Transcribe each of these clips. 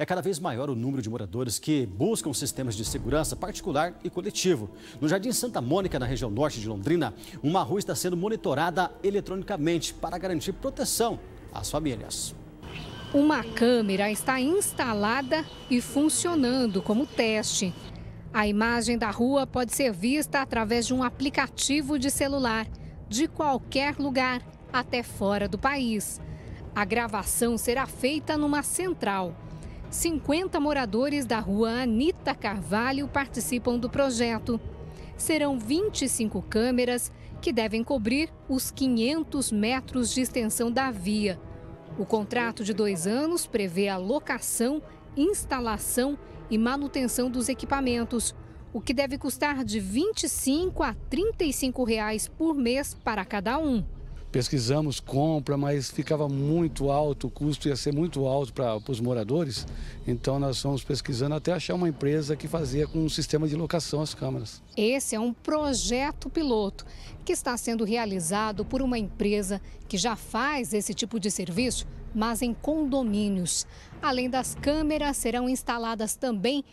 É cada vez maior o número de moradores que buscam sistemas de segurança particular e coletivo. No Jardim Santa Mônica, na região norte de Londrina, uma rua está sendo monitorada eletronicamente para garantir proteção às famílias. Uma câmera está instalada e funcionando como teste. A imagem da rua pode ser vista através de um aplicativo de celular, de qualquer lugar, até fora do país. A gravação será feita numa central. 50 moradores da rua Anita Carvalho participam do projeto. Serão 25 câmeras que devem cobrir os 500 metros de extensão da via. O contrato de 2 anos prevê a locação, instalação e manutenção dos equipamentos, o que deve custar de R$ 25 a R$ 35 por mês para cada um. Pesquisamos compra, mas ficava muito alto, o custo ia ser muito alto para os moradores. Então nós fomos pesquisando até achar uma empresa que fazia com um sistema de locação as câmeras. Esse é um projeto piloto que está sendo realizado por uma empresa que já faz esse tipo de serviço, mas em condomínios. Além das câmeras, serão instaladas também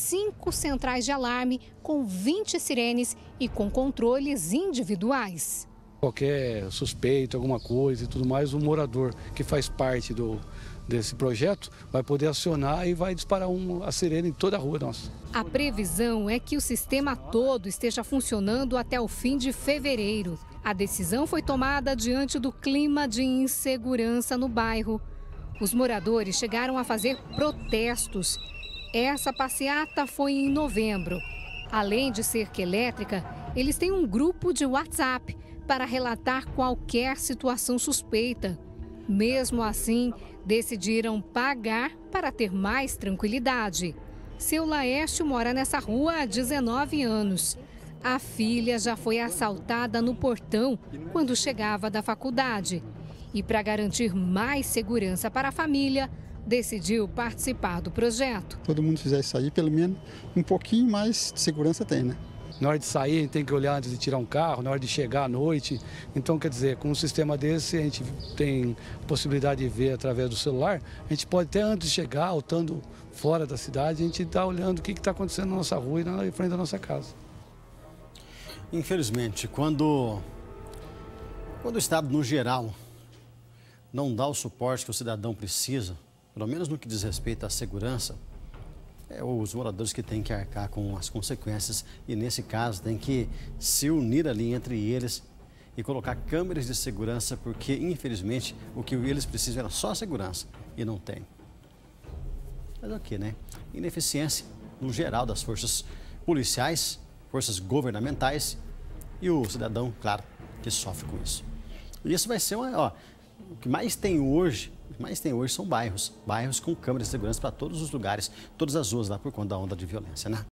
5 centrais de alarme com 20 sirenes e com controles individuais. Qualquer suspeito, alguma coisa e tudo mais, o morador que faz parte desse projeto vai poder acionar e vai disparar a sirene em toda a rua nossa. A previsão é que o sistema todo esteja funcionando até o fim de fevereiro. A decisão foi tomada diante do clima de insegurança no bairro. Os moradores chegaram a fazer protestos. Essa passeata foi em novembro. Além de cerca elétrica, eles têm um grupo de WhatsApp para relatar qualquer situação suspeita. Mesmo assim, decidiram pagar para ter mais tranquilidade. Seu Laércio mora nessa rua há 19 anos. A filha já foi assaltada no portão quando chegava da faculdade. E para garantir mais segurança para a família, decidiu participar do projeto. Todo mundo fizer isso aí, pelo menos um pouquinho mais de segurança tem, né? Na hora de sair, a gente tem que olhar antes de tirar um carro, na hora de chegar à noite. Então, quer dizer, com um sistema desse, a gente tem possibilidade de ver através do celular. A gente pode até antes de chegar, ou estando fora da cidade, a gente está olhando o que está acontecendo na nossa rua e na frente da nossa casa. Infelizmente, quando o Estado, no geral, não dá o suporte que o cidadão precisa, pelo menos no que diz respeito à segurança, é os moradores que têm que arcar com as consequências e, nesse caso, tem que se unir ali entre eles e colocar câmeras de segurança, porque, infelizmente, o que eles precisam era só segurança e não tem. Mas o que, né? Ineficiência, no geral, das forças policiais, forças governamentais e o cidadão, claro, que sofre com isso. E isso vai ser o que mais tem hoje são bairros com câmeras de segurança para todos os lugares, todas as ruas lá por conta da onda de violência, né?